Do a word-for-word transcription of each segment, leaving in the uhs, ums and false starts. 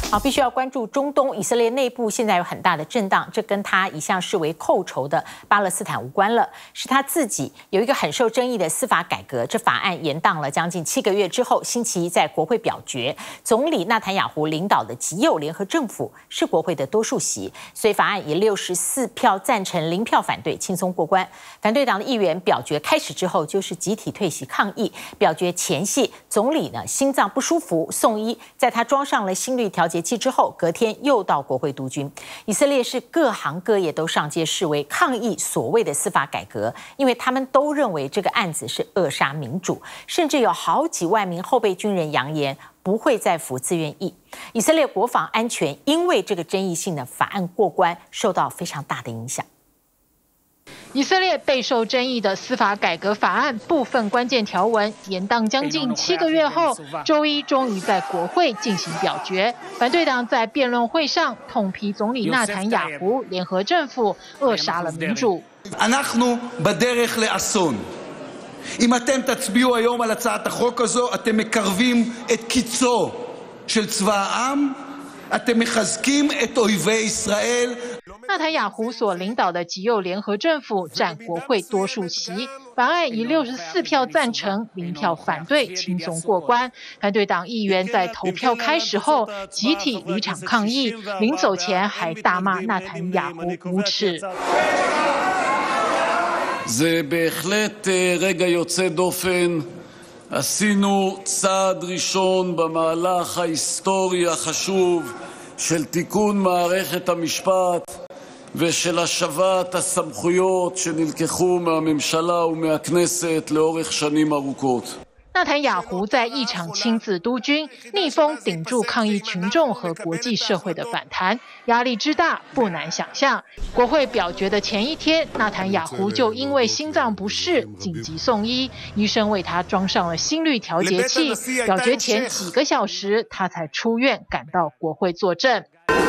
好，必须要关注中东，以色列内部现在有很大的震荡，这跟他一向视为寇仇的巴勒斯坦无关了，是他自己有一个很受争议的司法改革，这法案延宕了将近七个月之后，星期一在国会表决，总理纳坦雅胡领导的极右联合政府是国会的多数席，所以法案以六十四票赞成、零票反对轻松过关。反对党的议员表决开始之后就是集体退席抗议，表决前夕，总理呢心脏不舒服送医，在他装上了心率调节器之后，隔天又到国会督军。以色列是各行各业都上街示威抗议所谓的司法改革，因为他们都认为这个案子是扼杀民主，甚至有好几万名后备军人扬言不会再服自愿役。以色列国防安全因为这个争议性的法案过关，受到非常大的影响。 以色列备受争议的司法改革法案部分关键条文延宕将近七个月后，周一终于在国会进行表决。反对党在辩论会上痛批总理纳坦雅胡联合政府扼杀了民主。 אנחנו בדרך לאסון. אם אתם תצביעו היום על הצעת החוק הזו, אתם מקרבים את קיצו של צבא העם, אתם מחזקים את אויבי ישראל. 纳坦雅胡所领导的极右联合政府占国会多数席，法案以六十四票赞成、零票反对轻松过关。反对党议员在投票开始后集体离场抗议，临走前还大骂纳坦雅胡无耻。 זה בהחלט רגע יוצא דופן. עשינו צעד ראשון במהלך ההיסטורי החשוב של תיקון מערכת המשפט ושל השבת הסמכויות שנלקחו מהממשלה ומהכנסת לאורך שנים ארוכות. 纳坦雅胡在议场亲自督军，逆风顶住抗议群众和国际社会的反弹，压力之大不难想象。国会表决的前一天，纳坦雅胡就因为心脏不适紧急送医，医生为他装上了心率调节器。表决前几个小时，他才出院赶到国会作证。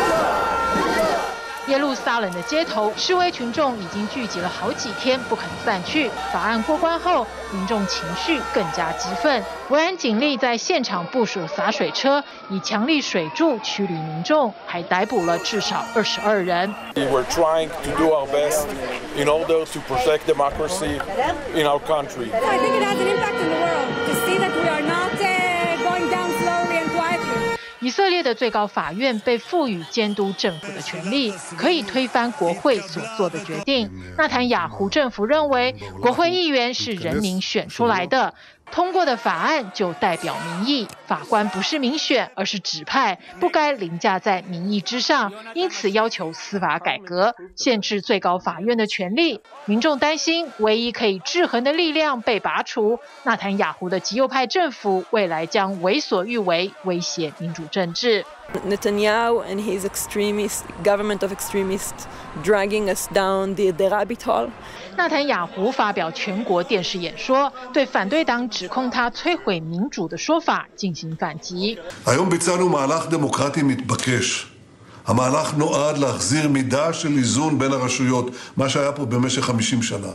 耶路撒冷的街头，示威群众已经聚集了好几天，不肯散去。法案过关后，民众情绪更加激愤。维安警力在现场部署洒水车，以强力水柱驱离民众，还逮捕了至少二十二人。 We were trying to do our best in order to protect democracy in our country. I think it has an impact in the world to see that we are not going down slowly and quietly. 以色列的最高法院被赋予监督政府的权利，可以推翻国会所做的决定。纳坦雅胡政府认为，国会议员是人民选出来的，通过的法案就代表民意，法官不是民选，而是指派，不该凌驾在民意之上，因此要求司法改革，限制最高法院的权力。民众担心，唯一可以制衡的力量被拔除，纳坦雅胡的极右派政府未来将为所欲为，威胁民主政治。 Netanyahu and his extremist government of extremists dragging us down the, the rabbit hole. 纳坦雅胡发表全国电视演说，对反对党指控他摧毁民主的说法进行反击。 היום ביצענו מהלך דמוקרטי מתבקש. המהלך נועד להחזיר מידה של איזון בין הרשויות, מה שהיה פה במשך חמישים שנה.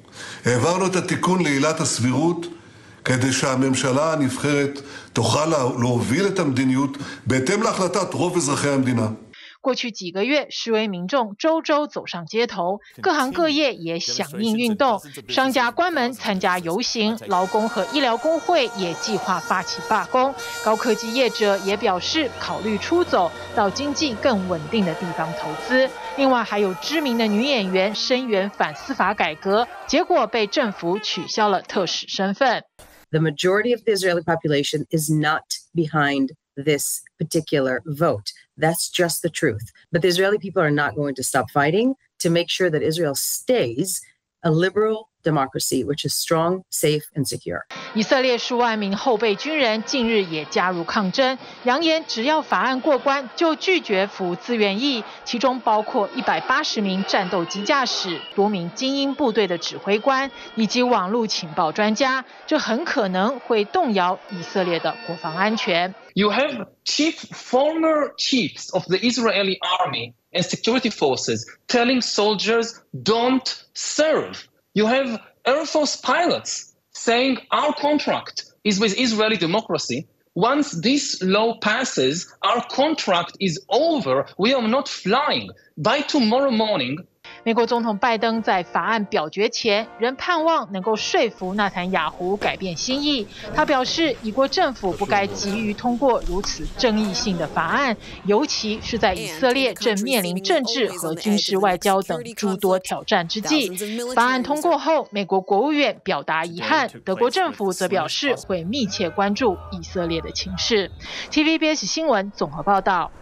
העברנו את התיקון לעילת הסבירות כדי שהממשלה הנבחרת תוכל להוביל את המדיניות בהתאם להחלטת רוב אזרחי המדינה. 过去几个月，示威民众周周走上街头，各行各业也响应运动，商家关门参加游行，劳工和医疗工会也计划发起罢工，高科技业者也表示考虑出走到经济更稳定的地方投资。另外，还有知名的女演员声援反司法改革，结果被政府取消了特使身份。 The majority of the Israeli population is not behind this particular vote. That's just the truth. But the Israeli people are not going to stop fighting to make sure that Israel stays a liberal democracy, which is strong, safe, and secure. 以色列数万名后备军人近日也加入抗争，扬言只要法案过关，就拒绝服自愿役，其中包括一百八十名战斗机驾驶、多名精英部队的指挥官以及网络情报专家，这很可能会动摇以色列的国防安全。 You have chief, former chiefs of the Israeli army and security forces telling soldiers don't serve. You have Air Force pilots saying our contract is with Israeli democracy, Once this law passes, our contract is over. We are not flying. By tomorrow morning, 美国总统拜登在法案表决前，仍盼望能够说服纳坦雅胡改变心意。他表示，以国政府不该急于通过如此争议性的法案，尤其是在以色列正面临政治和军事外交等诸多挑战之际。法案通过后，美国国务院表达遗憾，德国政府则表示会密切关注以色列的情势。T V B S 新闻综合报道。